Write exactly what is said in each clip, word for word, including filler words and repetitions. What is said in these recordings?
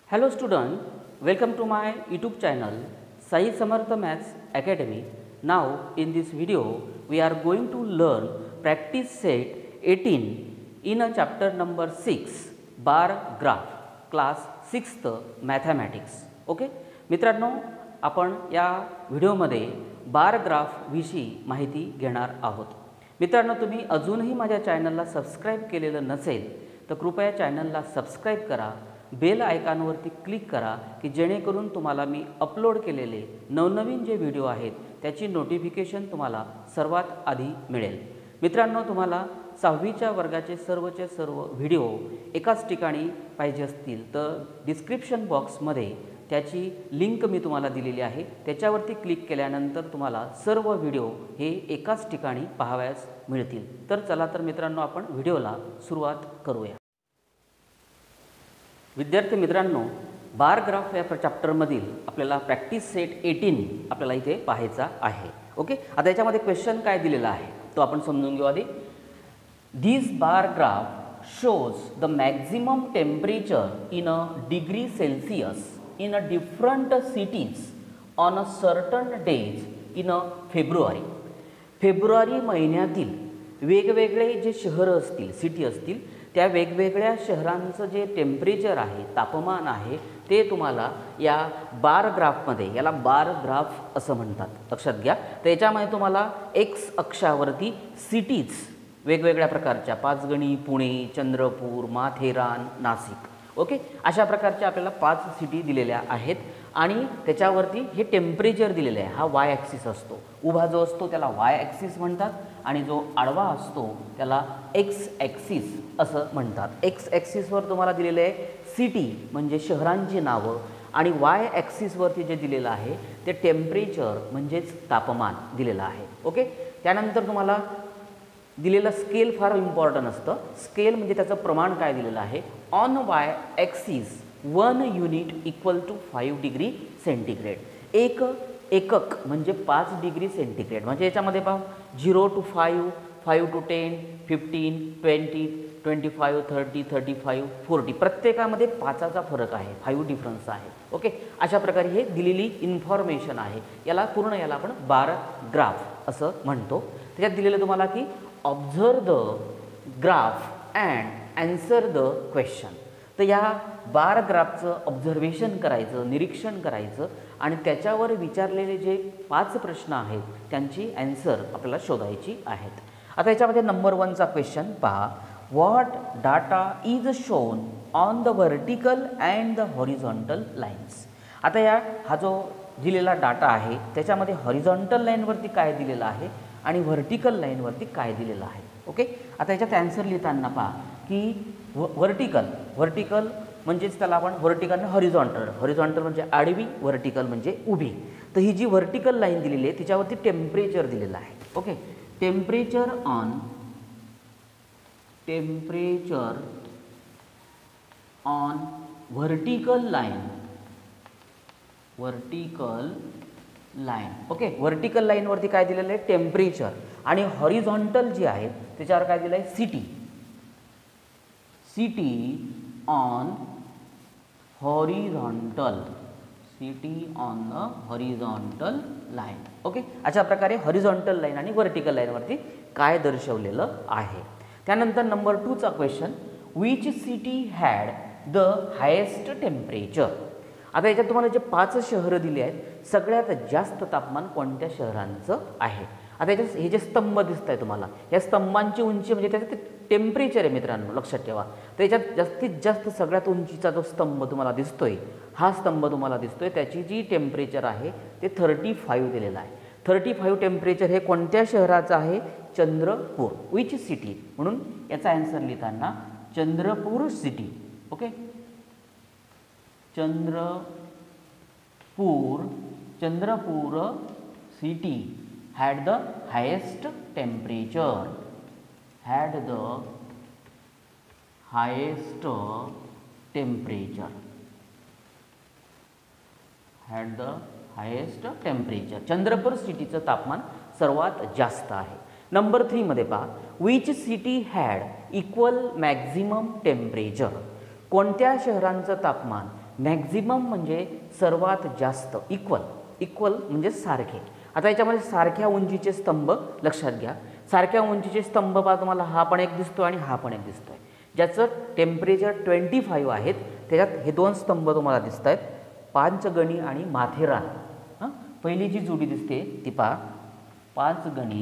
Hello student, welcome to my YouTube channel Sai Samarth Maths Academy. Now in this video we are going to learn practice set eighteen in a chapter number six bar graph class sixth mathematics. Okay मित्रांनो, आपण या व्हिडिओमध्ये bar graph विषयी माहिती घेणार आहोत. मित्रांनो, तुम्ही अजूनही माझ्या चॅनलला सबस्क्राइब केलेलं नसेल तर कृपया चॅनलला सबस्क्राइब करा, बेल आयकॉनवरती क्लिक करा की जेणेकरून तुम्हाला मी अपलोड केलेले नवनवीन जे व्हिडिओ आहेत त्याची नोटिफिकेशन तुम्हाला सर्वात आधी मिळेल. मित्रांनो, तुम्हाला सहावीच्या वर्गाचे सर्वचे सर्व व्हिडिओ एकाच ठिकाणी पाहिजे असतील तर डिस्क्रिप्शन बॉक्समध्ये त्याची लिंक मी तुम्हाला दिलेली आहे. त्याच्यावरती क्लिक केल्यानंतर तुम्हाला सर्व व्हिडिओ हे एकाच ठिकाणी पाहावयास मिळतील. तर चला तर मित्रांनो, आपण व्हिडिओला सुरुवात करूया. विद्यार्थी मित्रांनो, बार ग्राफ या चॅप्टरमधील आपल्याला प्रॅक्टिस सेट एटीन आपल्याला इथे पाहायचा आहे. ओके, आता याच्यामध्ये क्वेश्चन काय दिलेला आहे तो आपण समजून घेऊ आधी. This bar graph shows the maximum temperature in a degree Celsius in a different cities on a certain days in a February. फेब्रुवारी महिन्यातील वेगवेगळे जे शहर असतील, सिटी असतील, त्या वेगवेगळ्या शहरांचं जे टेम्परेचर आहे, तापमान आहे, ते तुम्हाला या बार ग्राफमध्ये, याला बार ग्राफ असं म्हणतात, लक्षात घ्या. तर याच्यामध्ये तुम्हाला एक्स अक्षावरती सिटीज वेगवेगळ्या प्रकारच्या पाचगणी, पुणे, चंद्रपूर, माथेरान, नाशिक, ओके, अशा प्रकारच्या आपल्याला पाच सिटी दिलेल्या आहेत आणि त्याच्यावरती हे टेम्परेचर दिलेलं आहे. हा वाय ॲक्सिस असतो, उभा जो असतो त्याला वाय ॲक्सिस म्हणतात आणि जो आडवा असतो त्याला एक्स ॲक्सिस असं म्हणतात. एक्स ॲक्सिसवर तुम्हाला दिलेलं आहे सिटी म्हणजे शहरांची नावं आणि वाय ॲक्सिसवरती जे दिलेलं आहे ते टेम्परेचर म्हणजेच तापमान दिलेलं आहे. ओके, त्यानंतर तुम्हाला दिलेलं स्केल फार इम्पॉर्टंट असतं. स्केल म्हणजे त्याचं प्रमाण काय दिलेलं आहे. On Y axis one unit equal to five degree centigrade. एक एकक म्हणजे पाच डिग्री सेंटीग्रेड. म्हणजे याच्यामध्ये पहा zero to five, five to ten, fifteen, twenty, twenty five, thirty, thirty five, forty, प्रत्येकामध्ये पाचाचा फरक आहे, फाईव्ह डिफरन्स आहे. ओके, अशा प्रकारे हे दिलेली इन्फॉर्मेशन आहे. याला पूर्ण याला आपण बार ग्राफ असं म्हणतो. त्याच्यात दिलेलं तुम्हाला की observe the graph and answer the question. तर या बार ग्राफचं ऑब्झर्वेशन करायचं, निरीक्षण करायचं आणि त्याच्यावर विचारलेले जे पाच प्रश्न आहेत त्यांची ॲन्सर आपल्याला शोधायची आहेत. आता याच्यामध्ये नंबर वनचा क्वेश्चन पहा. What data is shown on the vertical and the horizontal lines. आता या हा जो दिलेला डाटा आहे त्याच्यामध्ये हॉरिझॉन्टल लाईनवरती काय दिलेलं आहे आणि व्हर्टिकल लाईनवरती काय दिलेलं आहे. ओके, आता याच्यात ॲन्सर लिहिताना पहा की व्हर्टिकल व्हर्टिकल म्हणजेच त्याला आपण व्हर्टिकल हॉरिझॉन्टल, हॉरिझॉन्टल म्हणजे आडवी, व्हर्टिकल म्हणजे उभी. तर ही जी व्हर्टिकल लाईन दिलेली आहे तिच्यावरती टेम्परेचर दिलेलं आहे. Okay, temperature on temperature on vertical line vertical line. Okay, vertical लाईनवरती काय दिलेलं आहे टेम्परेचर आणि हॉरिझॉन्टल जी आहे त्याच्यावर काय दिलं आहे city. City on horizontal city on the horizontal line. Okay, अशा प्रकारे हॉरिझॉन्टल लाईन आणि व्हर्टिकल लाईनवरती काय दर्शवलेलं आहे. त्यानंतर नंबर टूचा question. Which city had the highest temperature. आता याच्यात तुम्हाला जे पाच शहरं दिली आहेत सगळ्यात जास्त तापमान कोणत्या शहरांचं आहे. आता याच्यात हे जे स्तंभ दिसत आहे तुम्हाला, या स्तंभांची उंची म्हणजे त्याचं ते टेम्परेचर आहे मित्रांनो, लक्षात ठेवा. तर याच्यात जास्तीत जास्त सगळ्यात उंचीचा जो स्तंभ तुम्हाला दिसतोय, हा स्तंभ तुम्हाला दिसतोय, त्याची जी टेम्परेचर आहे ते थर्टी फाईव्ह दिलेलं आहे. थर्टी फाईव्ह टेम्परेचर हे कोणत्या शहराचं आहे चंद्रपूर. विच सिटी, म्हणून याचा ॲन्सर लिहिताना Chandrapur city. Okay, Chandrapur Chandrapur city had the highest temperature had the highest temperature had the highest temperature. Chandrapur सिटीचं तापमान सर्वात जास्त आहे. नंबर थ्री मध्ये पहा. Which city had equal maximum temperature. कोणत्या शहरांचं तापमान मॅक्झिमम म्हणजे सर्वात जास्त, इक्वल, इक्वल म्हणजे सारखे. आता याच्यामध्ये सारख्या उंचीचे स्तंभ लक्षात घ्या. सारख्या उंचीचे स्तंभ पहा तुम्हाला हा पण एक दिसतो आणि हा पण एक दिसतो आहे, ज्याचं टेम्परेचर ट्वेंटी फाईव्ह आहेत. त्याच्यात हे दोन स्तंभ तुम्हाला दिसत आहेत, पाचगणी आणि माथेरान. हां, पहिली जी जोडी दिसते ती पहा, पाचगणी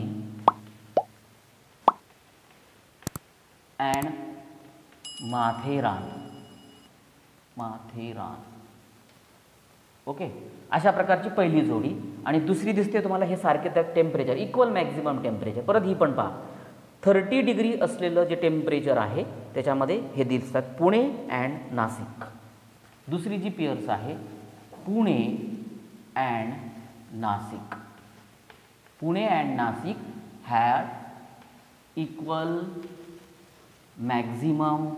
अँड माथेरान, माथेरान. ओके, अशा प्रकारची पहिली जोडी. आणि दुसरी दिसते तुम्हाला हे सारखे त्यात टेम्परेचर, इक्वल मॅक्झिमम टेम्परेचर. परत ही पण पहा, थर्टी डिग्री असलेलं जे टेम्परेचर आहे त्याच्यामध्ये हे दिसतात पुणे अँड नाशिक. दुसरी जी पेयर्स आहे Pune and Nashik. Pune and Nashik had equal maximum,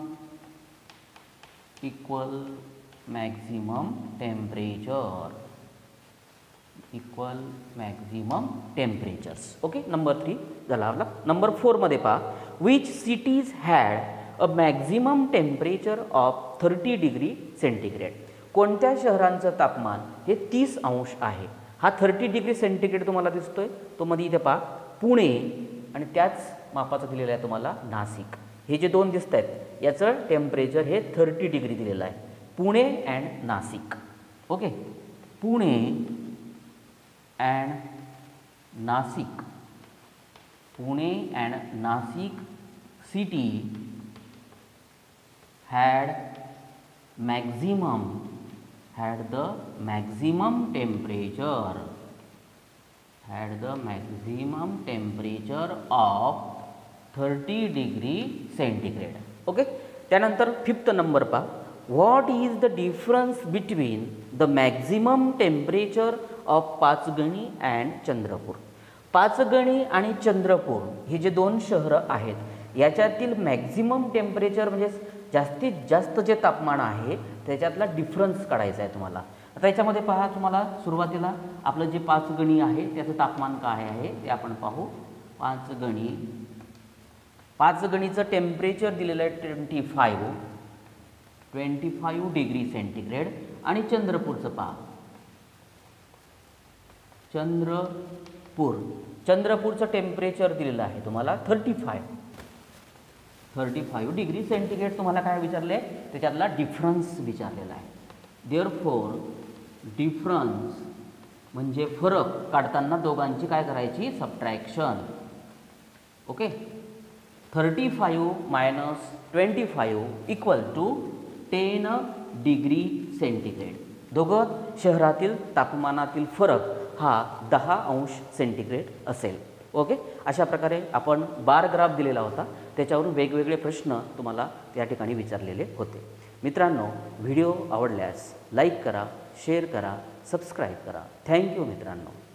equal maximum temperature, equal maximum temperatures. Okay, number three झाला आपला. नंबर फोरमध्ये पहा, which cities had a maximum temperature of thirty degree centigrade. कोणत्या शहरांचं तापमान हे तीस अंश आहे. हा थर्टी डिग्री सेंटीग्रेड तुम्हाला दिसतोय, तो मध्ये इथे पहा पुणे आणि त्याच मापाचं दिलेलं आहे तुम्हाला नाशिक. हे जे दोन दिसत आहेत याचं टेम्परेचर हे थर्टी डिग्री दिलेलं आहे, Pune and Nashik. Okay, Pune and Nashik, Pune and Nashik city had maximum, had the maximum temperature, had the maximum temperature of thirty degree centigrade. Okay, त्यानंतर फिफ्थ नंबर पहा, what is the difference between the maximum temperature of Panchgani and Chandrapur. Panchgani आणि चंद्रपूर हे जे दोन शहरं आहेत याच्यातील maximum temperature म्हणजे जास्तीत जास्त जे तापमान आहे त्याच्यातला डिफरन्स काढायचा आहे तुम्हाला. आता याच्यामध्ये पहा, तुम्हाला सुरुवातीला आपलं जे पाचगणी आहे त्याचं तापमान काय आहे ते आपण पाहू. पाचगणी, पाचगणीचं टेम्परेचर दिलेलं आहे twenty five, twenty five degree centigrade. आणि चंद्रपूरचं पहा, चंद्रपूर, चंद्रपूरचं टेम्परेचर दिलेलं आहे तुम्हाला thirty five, thirty five degree centigrade. तुम्हाला काय विचारले आहे त्याच्यातला डिफरन्स विचारलेला आहे. देअरफॉर डिफरन्स म्हणजे फरक काढताना दोघांची काय करायची, subtraction. Okay, thirty five minus twenty five equal to ten degree centigrade. दोघं शहरातील तापमानातील फरक हा दहा अंश सेंटीग्रेड असेल. ओके, अशा प्रकारे आपण बार ग्राफ दिलेला होता, त्याच्यावरून वेगवेगळे प्रश्न तुम्हाला त्या ठिकाणी विचारलेले होते. मित्रांनो, व्हिडिओ आवडल्यास लाईक करा, शेअर करा, सबस्क्राईब करा. थँक्यू मित्रांनो.